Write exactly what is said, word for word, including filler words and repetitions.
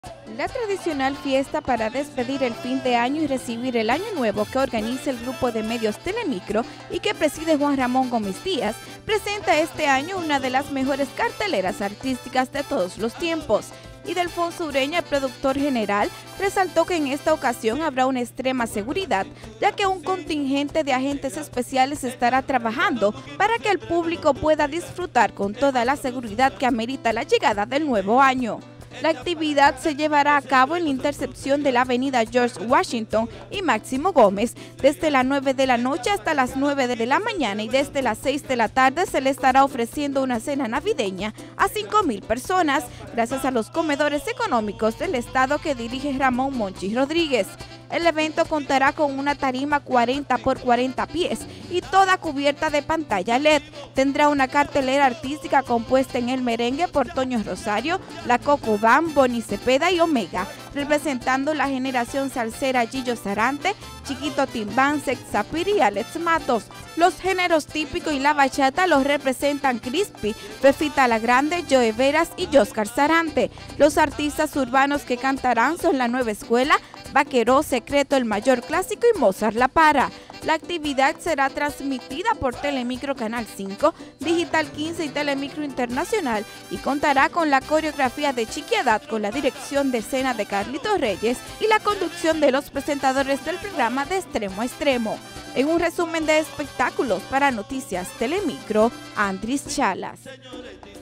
La tradicional fiesta para despedir el fin de año y recibir el año nuevo que organiza el grupo de medios Telemicro y que preside Juan Ramón Gómez Díaz, presenta este año una de las mejores carteleras artísticas de todos los tiempos. Ildefonso Ureña, el productor general, resaltó que en esta ocasión habrá una extrema seguridad, ya que un contingente de agentes especiales estará trabajando para que el público pueda disfrutar con toda la seguridad que amerita la llegada del nuevo año. La actividad se llevará a cabo en la intercepción de la avenida George Washington y Máximo Gómez, desde las nueve de la noche hasta las nueve de la mañana, y desde las seis de la tarde se le estará ofreciendo una cena navideña a cinco mil personas, gracias a los comedores económicos del estado que dirige Ramón Monchi Rodríguez. El evento contará con una tarima cuarenta por cuarenta pies y toda cubierta de pantalla L E D. Tendrá una cartelera artística compuesta en el merengue por Toño Rosario, La Coco Band, Bonnie Cepeda y Omega, representando la generación salsera Gillo Sarante, Chiquito Timbán, Sex Sapir y Alex Matos. Los géneros típicos y la bachata los representan Crispy, Fefita la Grande, Joe Veras y Joscar Sarante. Los artistas urbanos que cantarán son La Nueva Escuela, Vaquero, Secreto, El Mayor Clásico y Mozart La Para. La actividad será transmitida por Telemicro Canal cinco, Digital quince y Telemicro Internacional y contará con la coreografía de Chiquiedad, con la dirección de escena de Carlitos Reyes y la conducción de los presentadores del programa De Extremo a Extremo. En un resumen de espectáculos para Noticias Telemicro, Andris Chalas.